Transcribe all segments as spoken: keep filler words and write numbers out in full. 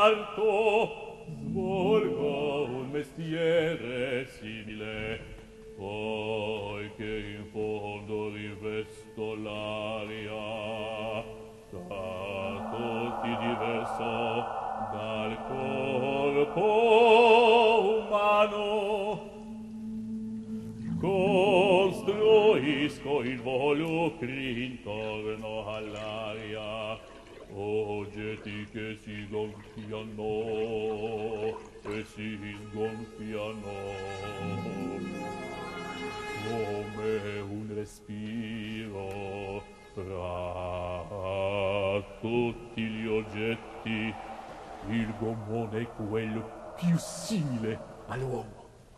sarto svolgo un mestiere simile, poiché in fondo rivesto l'aria da tutti diverso dal corpo umano. Costruisco involucri intorno all'aria, oggetti che si gonfiano e si sgonfiano come un respiro tra tutti gli oggetti. Il gommone è quello più simile all'uomo.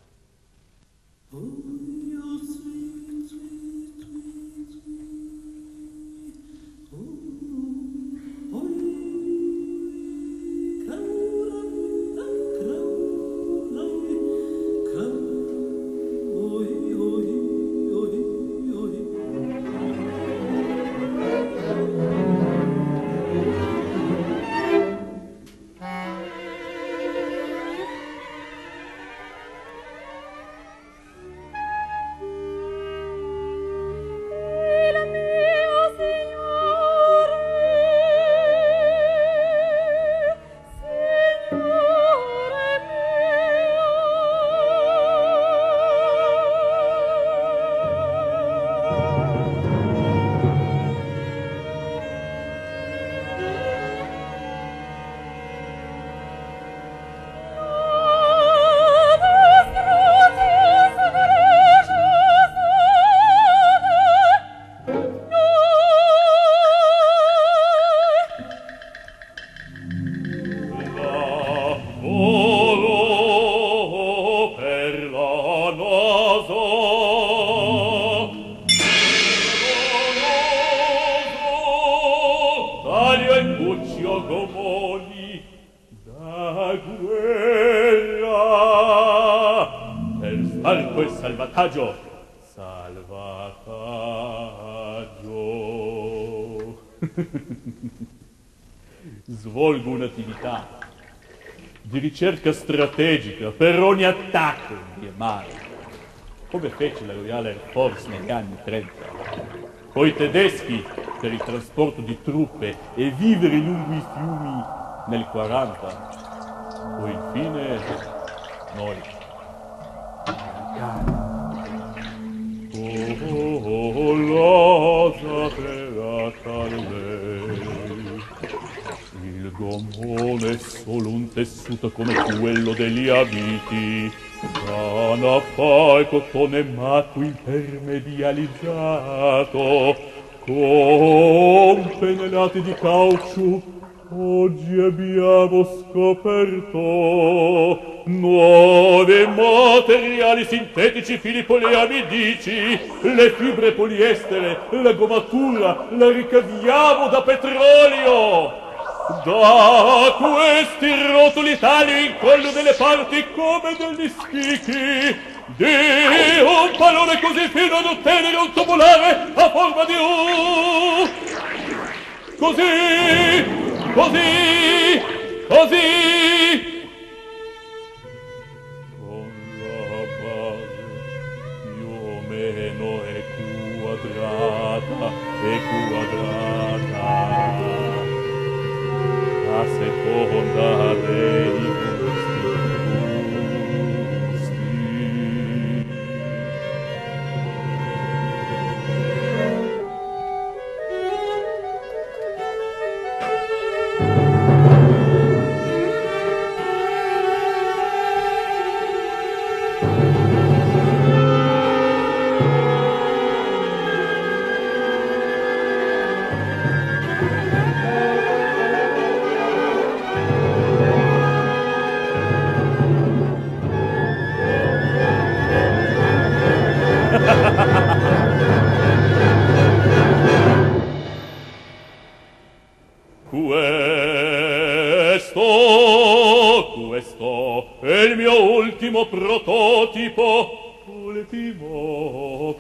Salvataggio! Salvataggio! Svolgo un'attività di ricerca strategica per ogni attacco di mare, come fece la Royal Air Force negli anni trenta, o i tedeschi per il trasporto di truppe e vivere lungo i fiumi nel quaranta, o infine noi. Oh, la saperata lei, il gommone è solo un tessuto come quello degli abiti, canapa e cotone matto impermedializzato, con pennellati di caucciù. Oggi abbiamo scoperto nuovi materiali sintetici, fili poliamidici, le fibre poliestere, la gommatura la ricaviamo da petrolio. Da questi rotoli tali incollo delle parti come degli spicchi di un pallone così fino ad ottenere un tubolare a forma di U. Così! Così, così, con la base più o meno è quadrata, è quadrata, a seconda dei gusti. Questo, questo è il mio ultimo prototipo, ultimo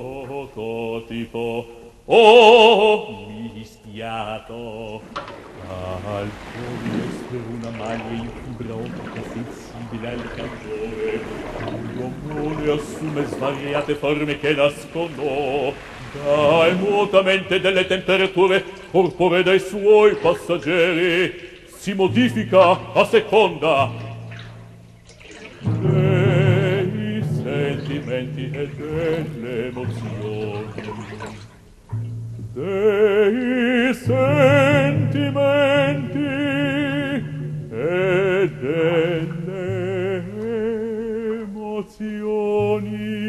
prototipo. Oh, mischiato Alcuni essere una maglia in fibra ottica sensibile al calore. L'uomo assume svariate forme che nascono dà mutuamente delle temperature corporee dai suoi passeggeri. Si modifica a seconda dei sentimenti e delle emozioni. Dei sentimenti e delle emozioni.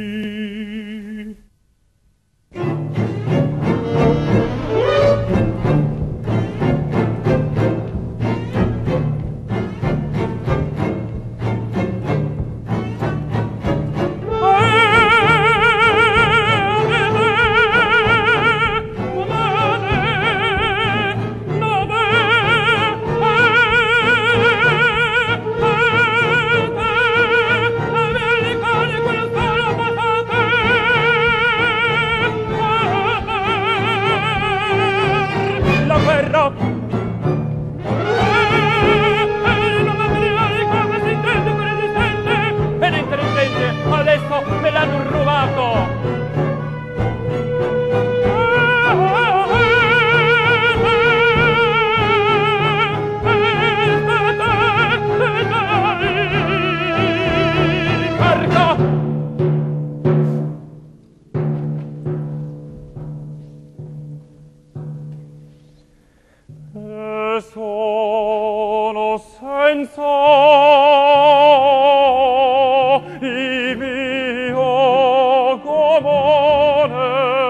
Adesso me l'hanno rubato! E sono senza il mio comune.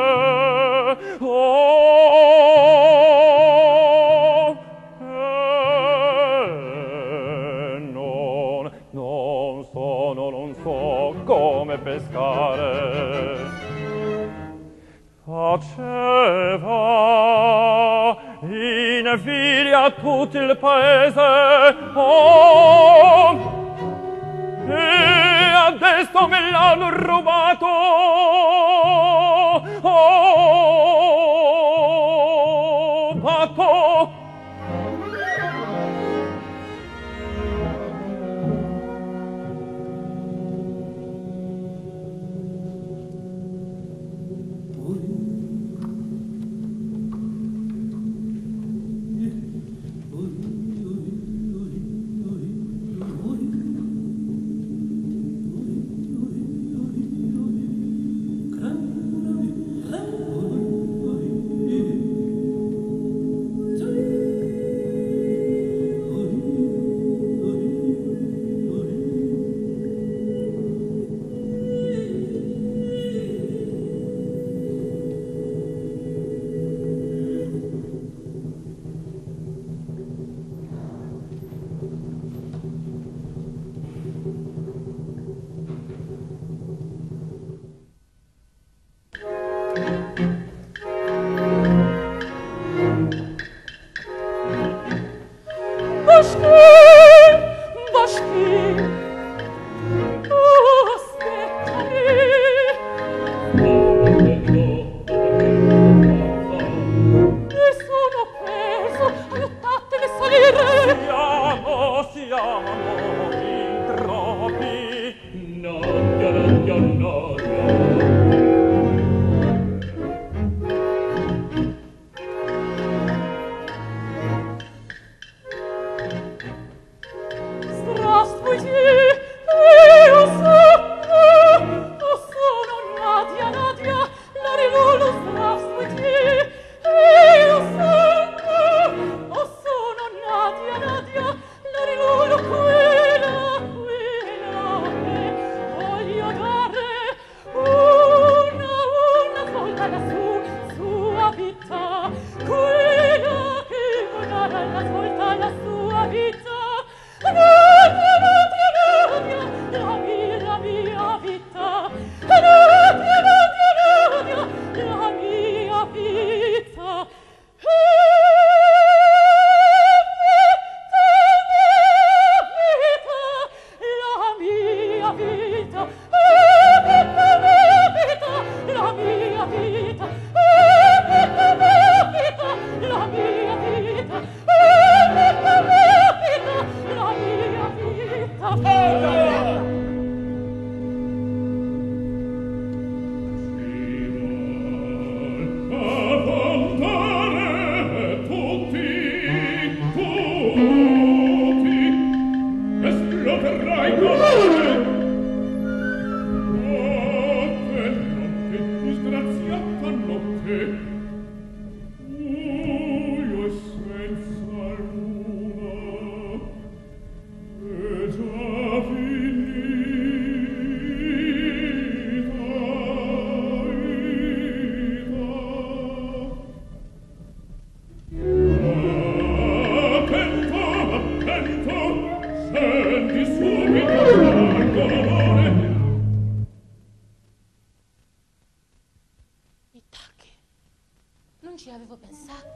Oh, e non, non sono, non so come pescare. Faceva invidia a tutto il paese, oh, e adesso me l'hanno rubato, oh, matto. Non ci avevo pensato.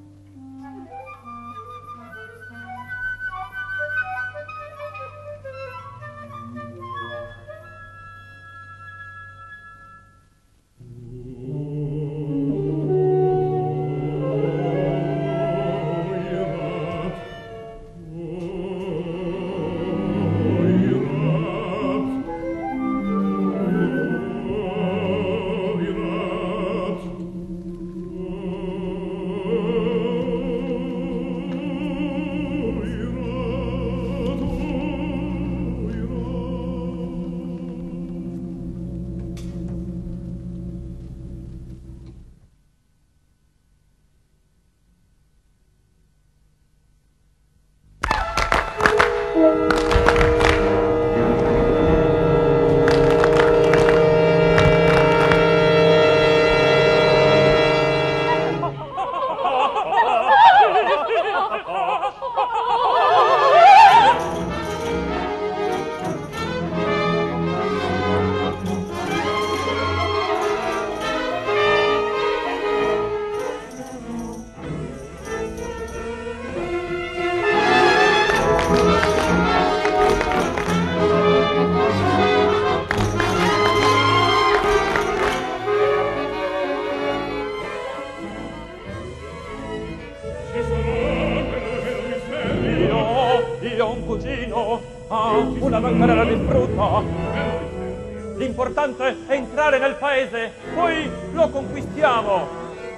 L'importante è entrare nel paese, poi lo conquistiamo.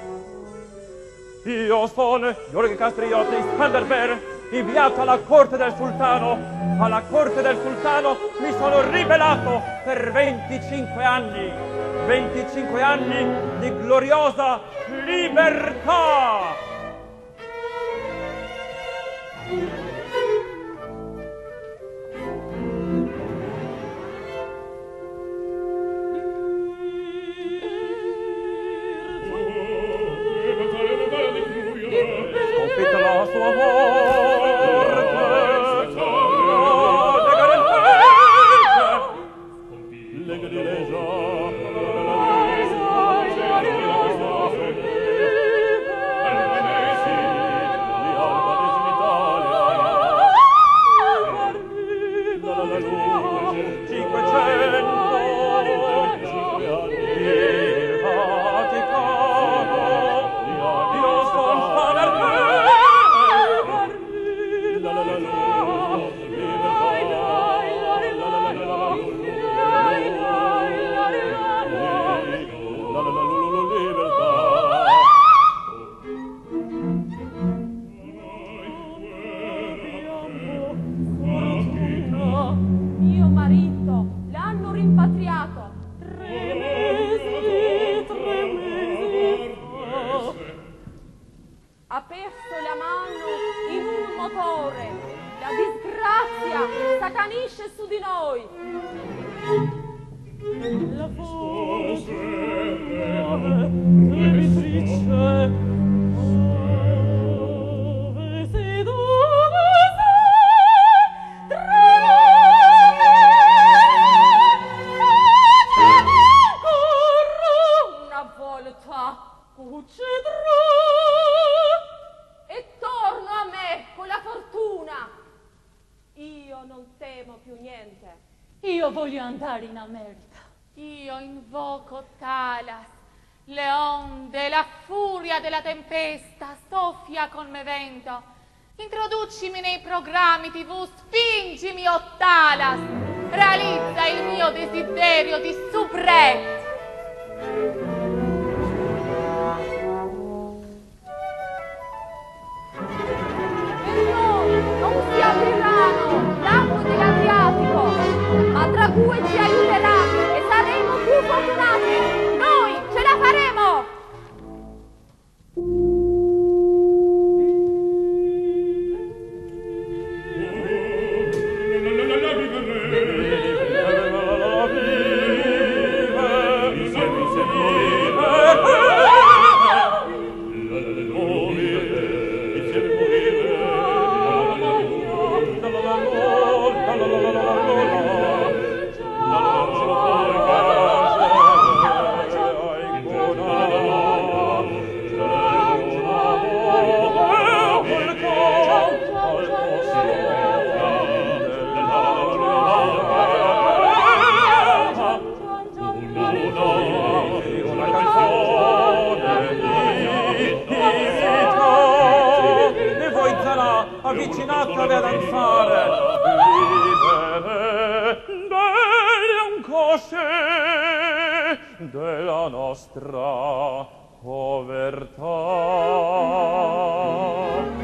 Io sono Gheorghe Castriotti Skanderbeg, inviato alla corte del sultano. Alla corte del sultano mi sono ribellato per venticinque anni. venticinque anni di gloriosa libertà. La sua morte, lega del paese, lega di Satanisce su di noi. La forse levitrice, dove sei, dove sei, tremare, ancora una volta uccidrò e torno a me con la fortuna. Io non temo più niente. Io voglio andare in America. Io invoco Talas, le onde, la furia della tempesta, soffia con me vento. Introducimi nei programmi tivù, spingimi, o Talas! Realizza il mio desiderio di soubrette! Non si apriranno l'acqua dell'Adriatico, ma Drague ci aiuterà e saremo più fortunati. Noi ce la faremo! Avvicinatevi a danzare, libere delle angosce della nostra povertà.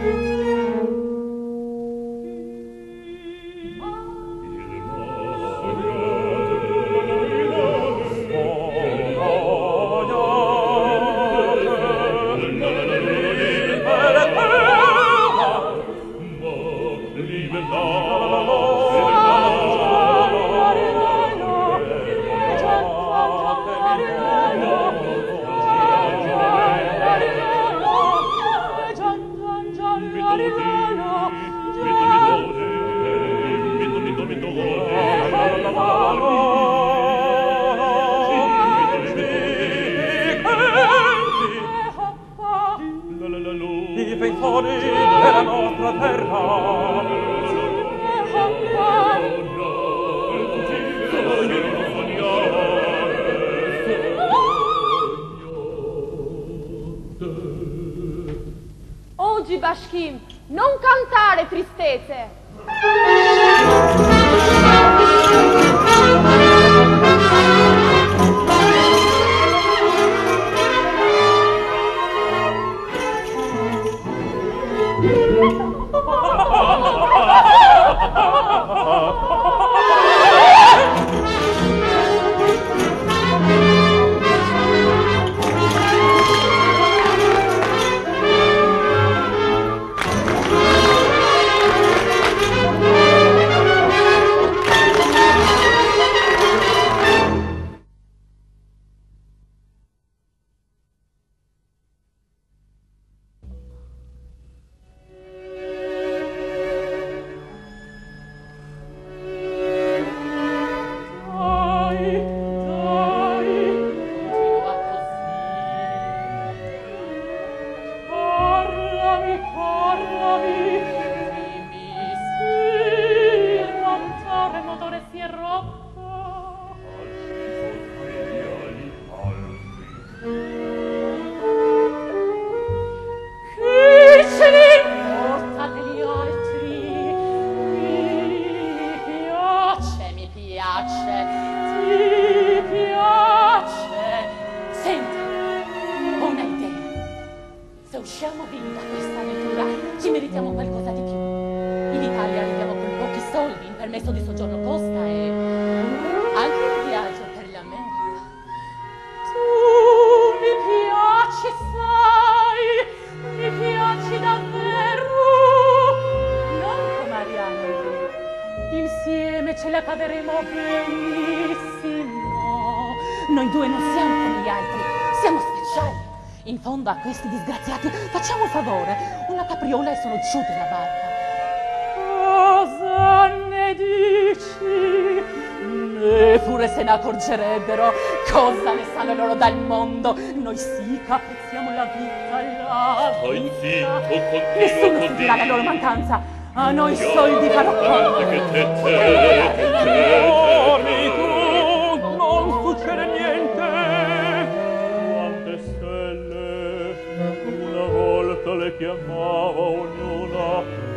I pensioni della nostra terra. Oggi, Bashkim, non cantare tristezze. A questi disgraziati facciamo un favore, una capriola e sono giù della barca. Cosa ne dici? Neppure se ne accorgerebbero. Cosa ne sanno loro dal mondo? Noi sì che apprezziamo la vita, la Stai vita. zitto, continua Nessuno così. stupirà la loro mancanza. A noi soldi farò Guarda che te te Dormi tu, non succede niente. Quante stelle una volta le chiamava ognuna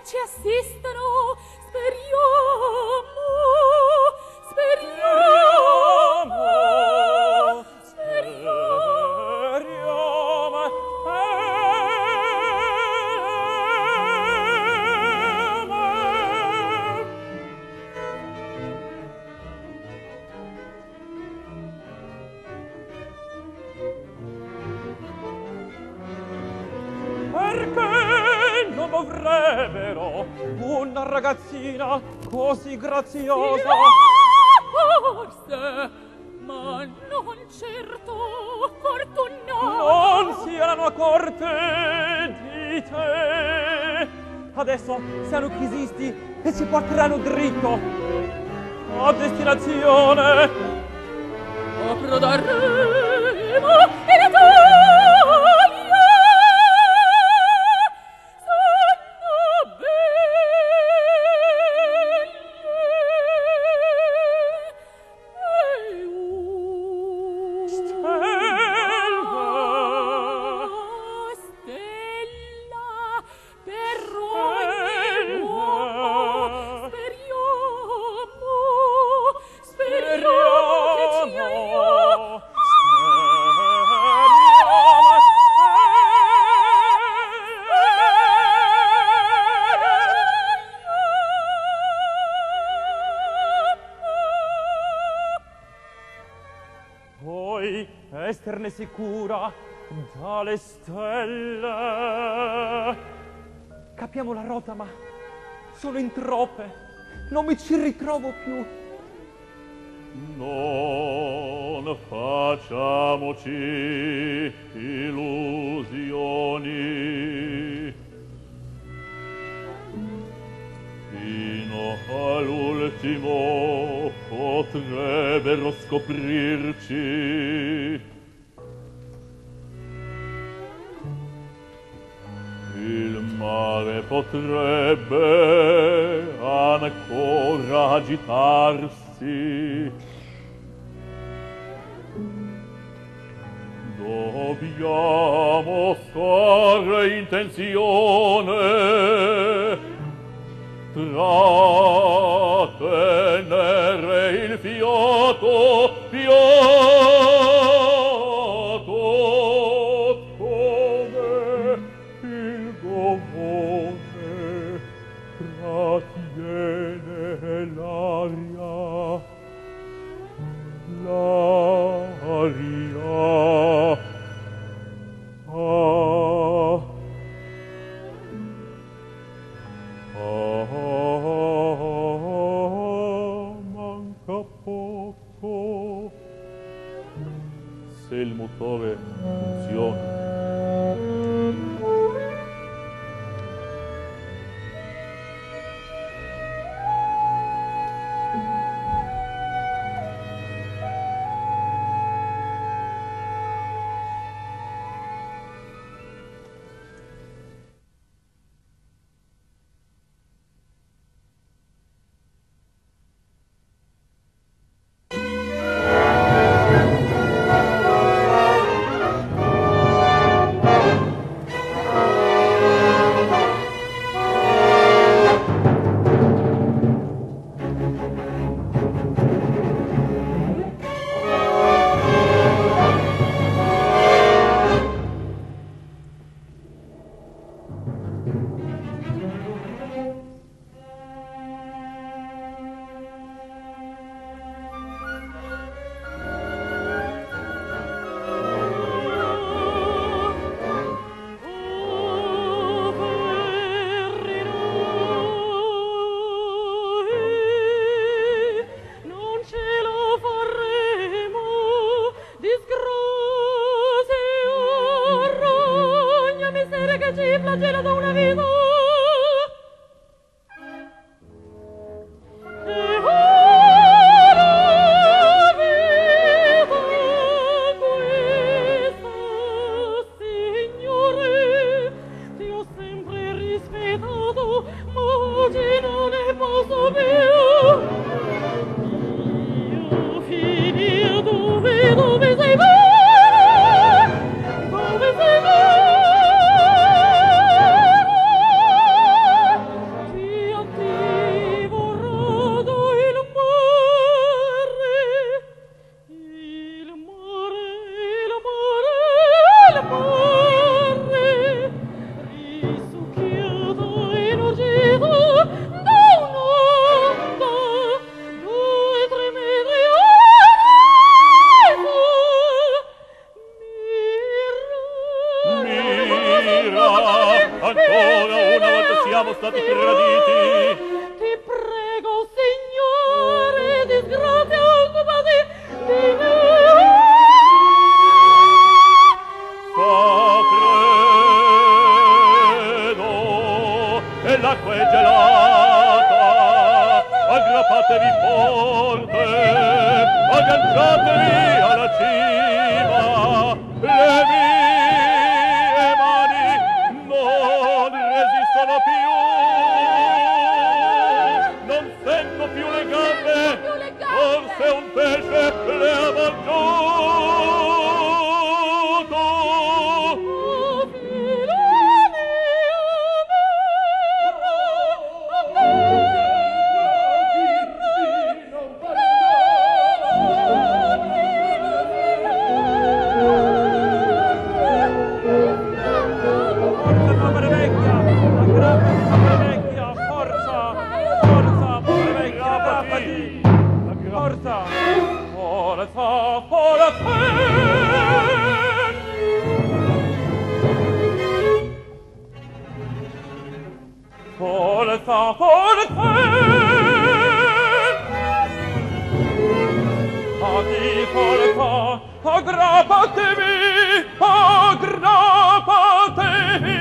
ci assistano, speriamo, speriamo, speriamo, perché non dovrebbero una ragazzina così graziosa? Forse, ma non certo fortunata. Non siano a corte di te. Adesso siano chisisti e ci porteranno dritto a destinazione. Approderemo in Italia. Esterne sicura dalle stelle. Capiamo la rotta, ma sono in troppe. Non mi ci ritrovo più. Non facciamoci illusioni. Fino all'ultimo potrebbero scoprirci. Il mare potrebbe ancora agitarsi. Dobbiamo stare in tensione, trattenere il fiato, fiato, come il gomone trattiene l'aria, l'aria. Ah. Ah, manca poco. Se il motore funziona. morirà. Ancora una volta siamo stati traditi. Ti prego, Signore, disgrazia occupati di me. Fa freddo e l'acqua è gelata. Aggrappatevi forte, agganciatevi alla cima. Le mie mani non resistono più. Non sento più le gambe. Forse un pesce le ha mangiato. Forza, forza! Adi forza, aggrappatevi, aggrappatevi!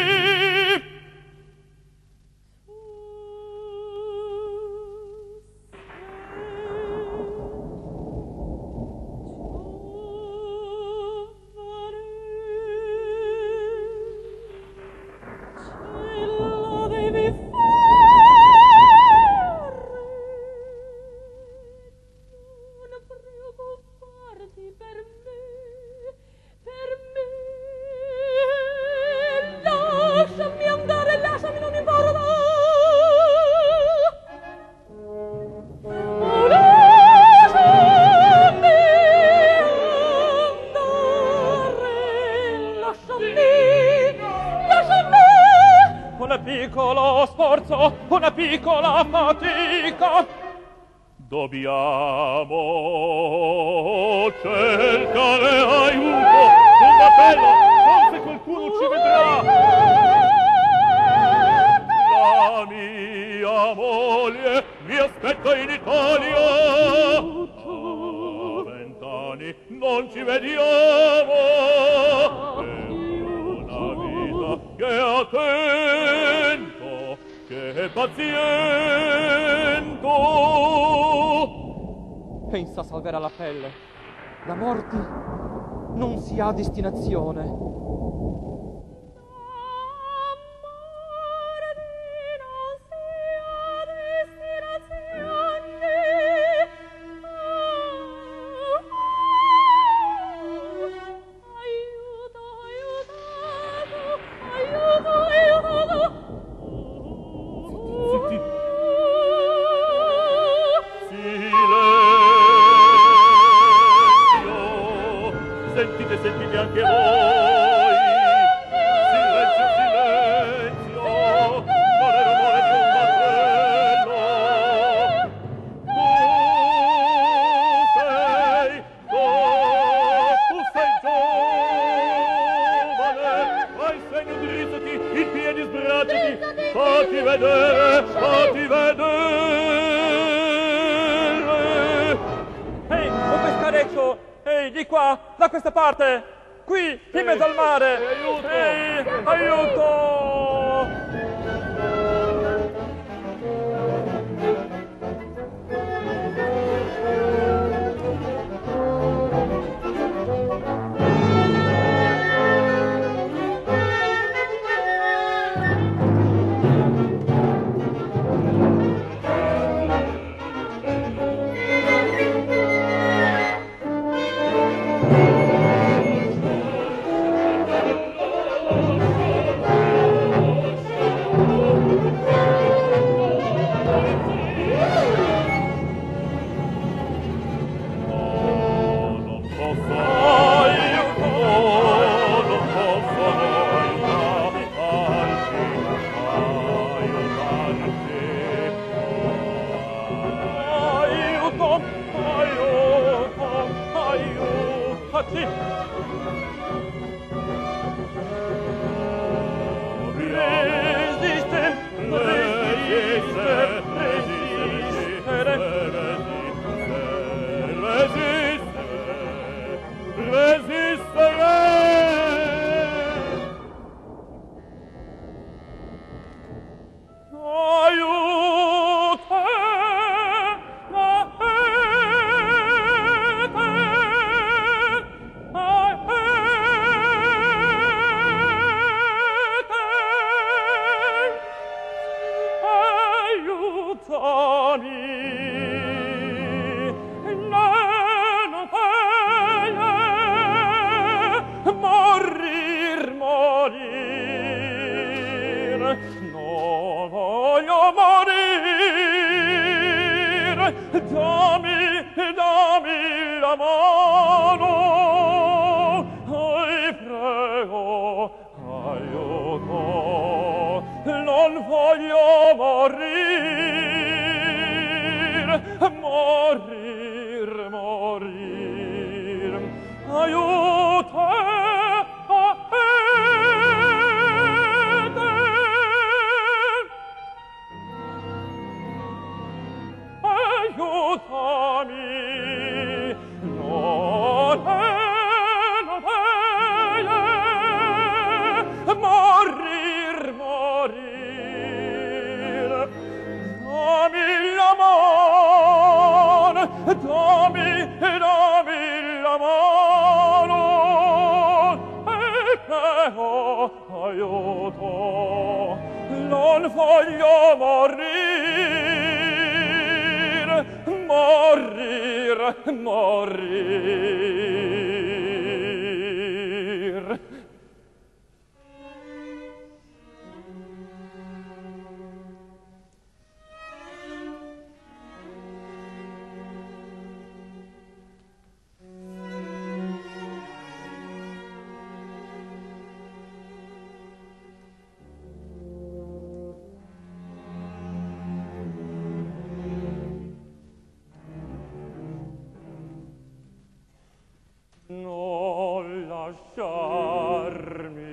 Una piccola fatica. Dobbiamo cercare aiuto. Un battello, forse qualcuno ci vedrà. La mia moglie mi aspetta in Italia. A vent'anni non ci vediamo. È una vita che attento, che paziento. Pensa salverà la pelle. Da morti non si ha destinazione. Sentite, sentite anche voi. Silenzio, silenzio. Non è rumore di un battello. Tu sei, tu, tu sei giovane. Fai segno, drizzati, in piedi sbracciati. Fatti vedere, fatti vedere. Ehi, un pescareccio! Ehi, di qua, da questa parte! Qui, in mezzo al mare! Aiuto! Ehi, aiuto! aiuto, non voglio morir, morir, morir, aiuto, aiutami, non è, non è, morir, morir, dammi la mano, dammi, dammi la mano, e prego, aiuto, non voglio morir, morir, morir. Non lasciarmi,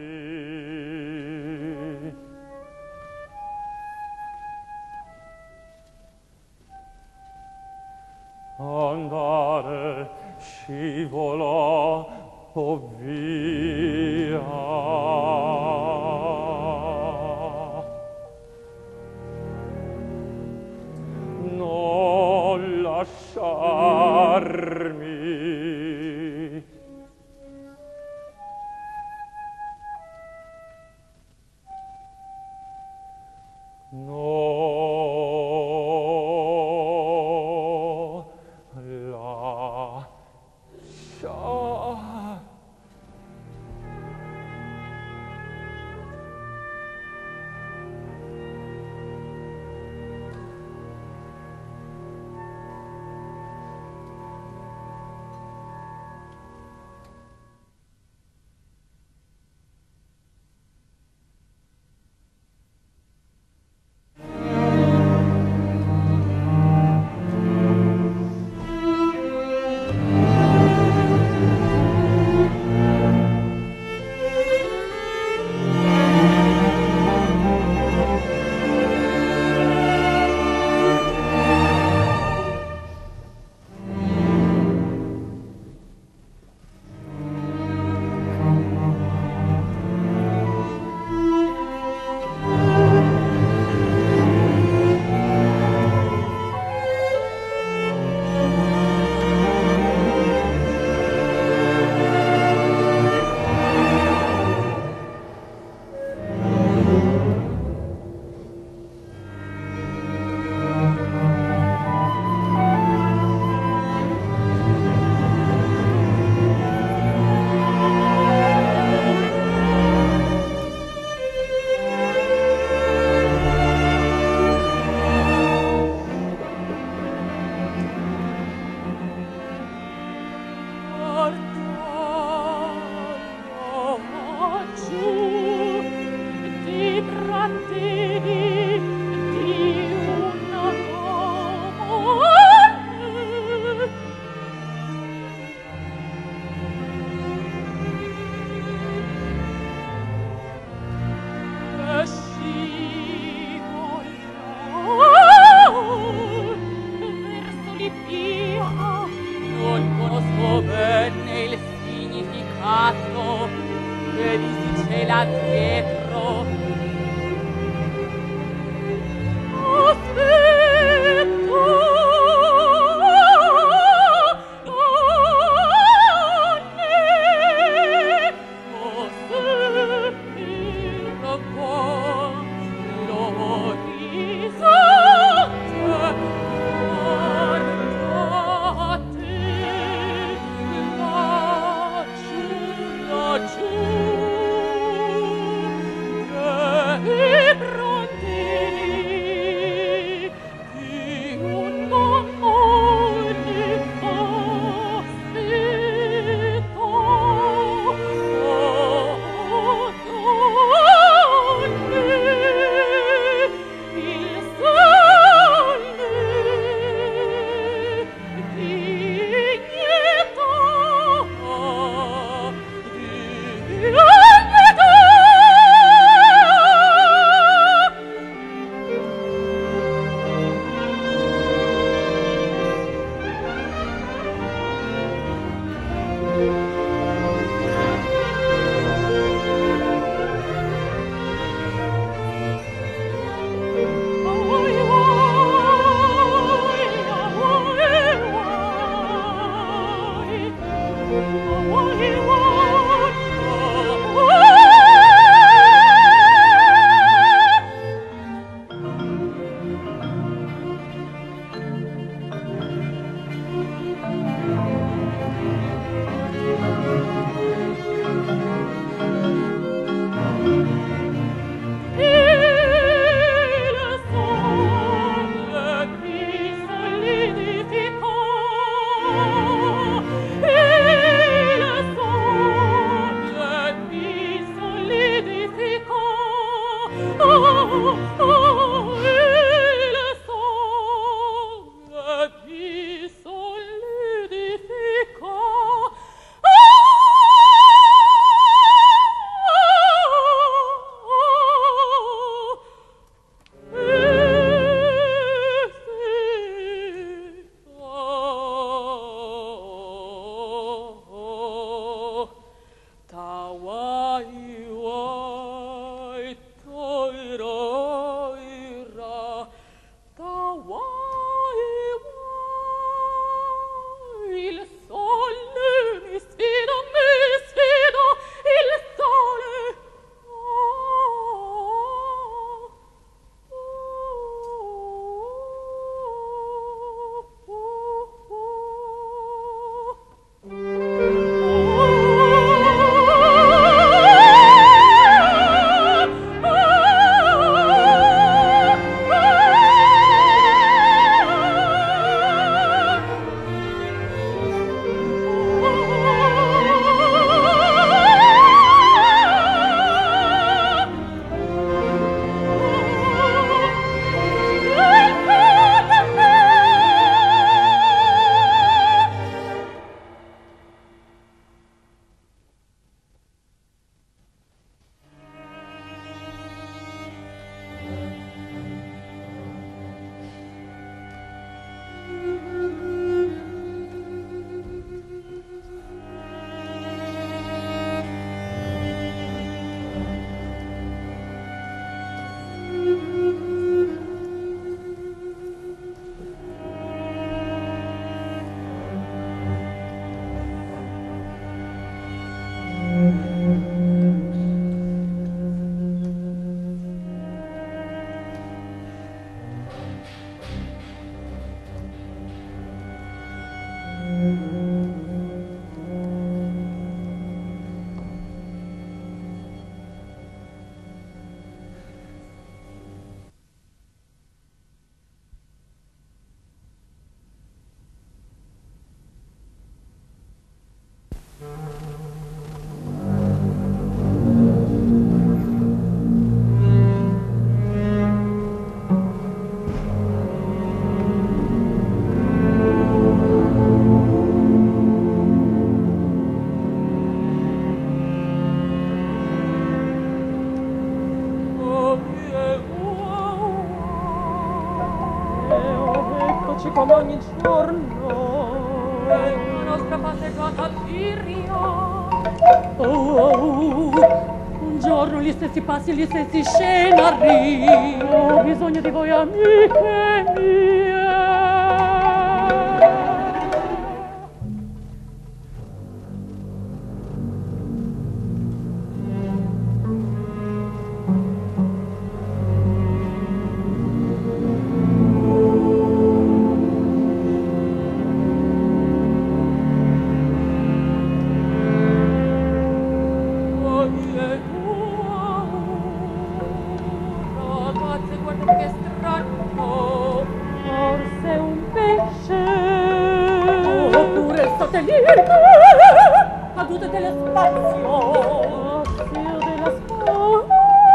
andare scivolo o via, non lasciarmi, no, lascia. come ogni giorno la nostra passeggiata Lirio. Oh, oh, un giorno gli stessi passi e gli stessi scenari. Ho bisogno di voi amiche mie. Cadute dello spazio, spazio dello spazio.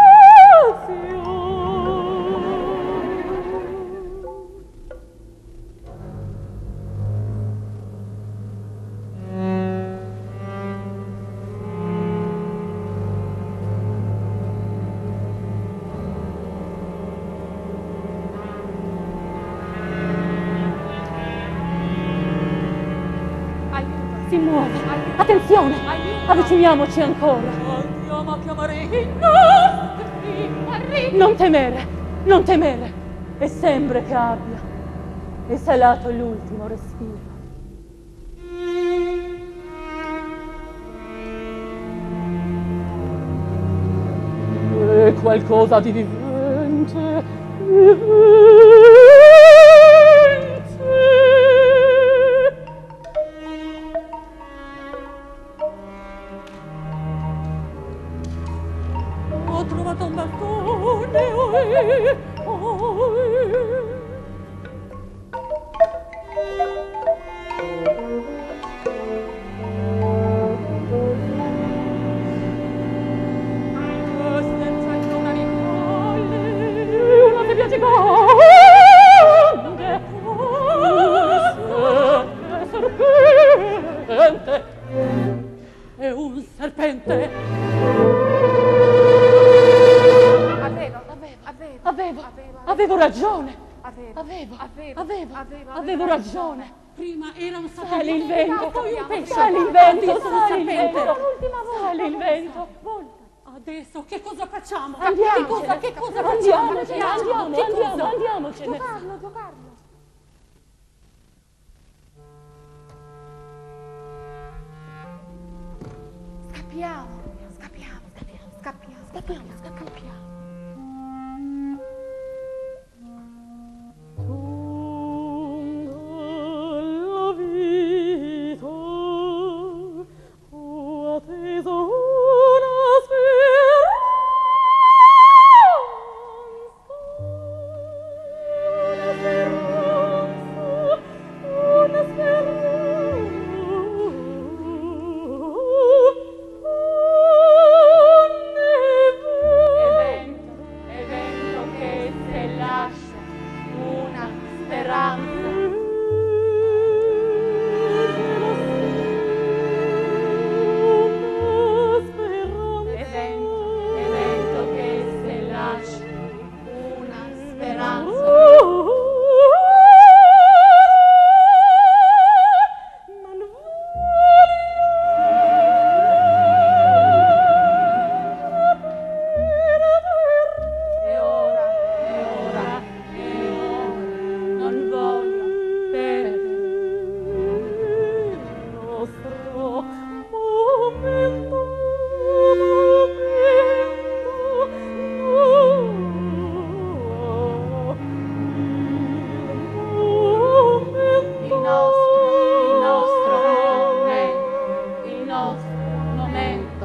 Si muove. Attenzione, avviciniamoci ancora. Andiamo a chiamare i nostri mariti. Non temere, non temere. E sembra che abbia esalato l'ultimo respiro. È qualcosa di vivente, vivente. Ho trovato un bastone, oi, oi. Senza chiamare i tuoi avevo, avevo, avevo ragione. avevo, Avevo, avevo, avevo, avevo, avevo ragione. Prima era un Sale sapere, il vento, poi un pesce, sale il vento, adesso un sale il serpente. vento, L'ultima volta. sale il vento. Adesso che cosa facciamo? Andiamocene, Che cosa, che cosa facciamo? andiamocene, Che andiamo, cosa? andiamo, andiamocene. Giocarlo, giocarlo. Scappiamo, scappiamo, scappiamo, scappiamo, scappiamo, scappiamo. La vita, ho atteso una speranza, una speranza, evento che se lascia una speranza. Evento, evento che se lascia una speranza. Non E ora, e ora, e ora, non voglio perdere il nostro momento, momento, il nostro, il nostro momento, il nostro momento.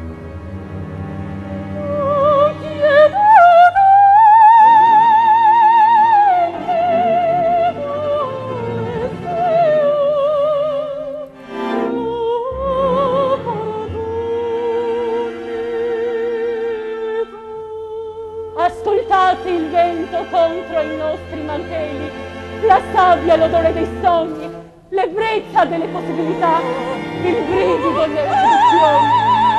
Ascoltate il vento contro i nostri mantelli, la sabbia, l'odore dei sogni, l'ebbrezza delle possibilità, il brivido delle istituzioni.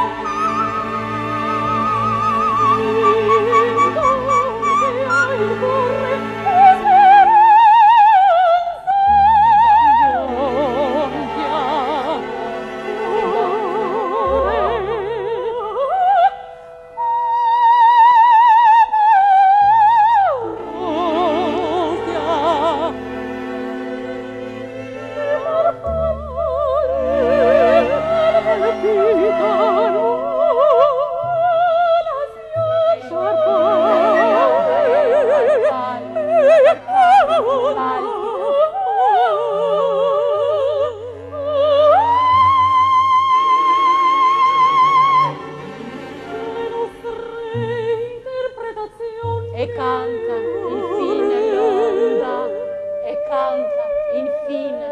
E canta infine l'onda, e canta infine.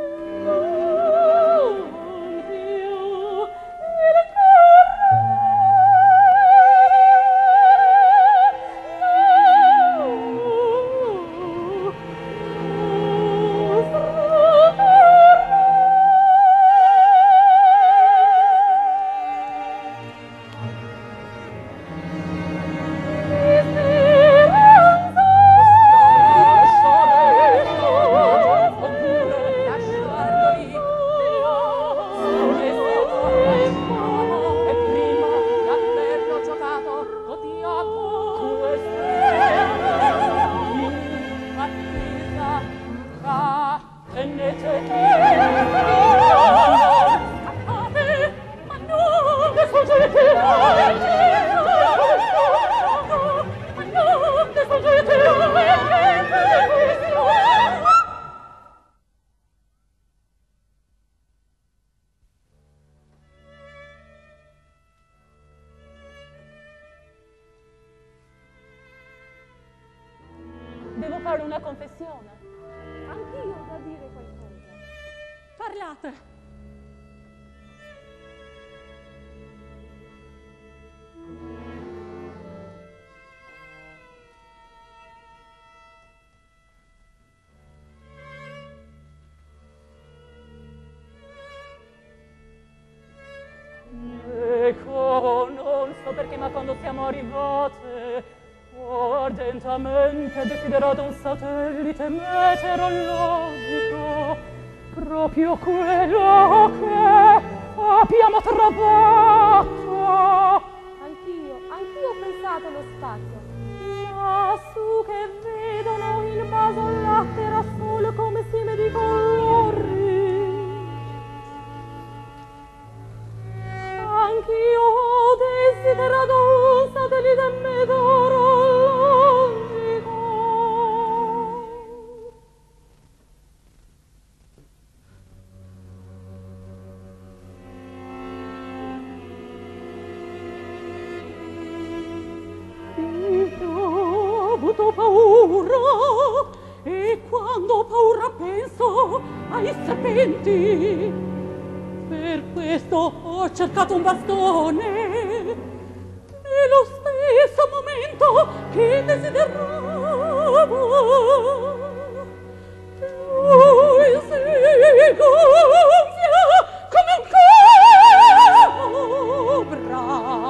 Devo fare una confessione. Anch'io ho da dire qualcosa. Parlate. Ecco, non so perché, ma quando siamo arrivate, oh, ardentemente desiderato un satellite meteorologico, proprio quello che abbiamo trovato. Anch'io, anch'io ho pensato allo spazio. Lassù che vedono il vaso latte era solo come seme di colori. Anch'io ho desiderato un satellite meteorologico. Io ho avuto paura, e quando ho paura penso ai serpenti. Per questo ho cercato un bastone, nello stesso momento che desideravo. Lui si gonfia come un cobra.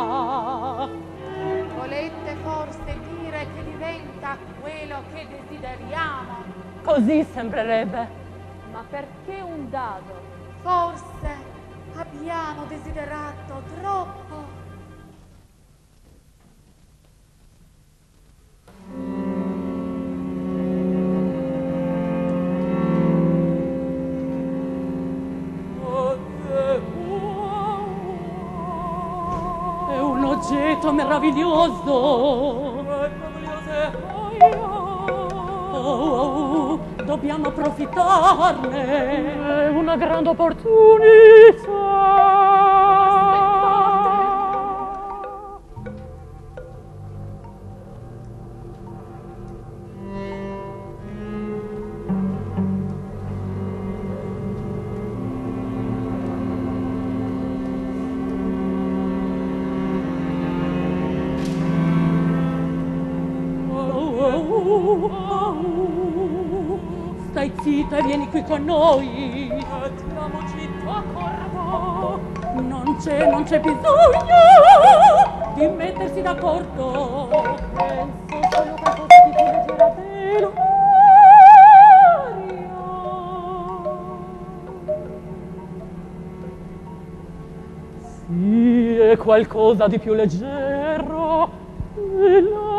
Volete forse dire che diventa quello che desideriamo? Così sembrerebbe. Ma perché un dado? Forse abbiamo desiderato troppo. È un oggetto meraviglioso. Oh, oh, dobbiamo approfittarne. È una grande opportunità. Stai zitta e vieni qui con noi. Mettiamoci d'accordo. Non c'è, non c'è bisogno di mettersi d'accordo. Penso solo qualcosa di più leggera dell'aria. Sì, è qualcosa di più leggero dell'aria.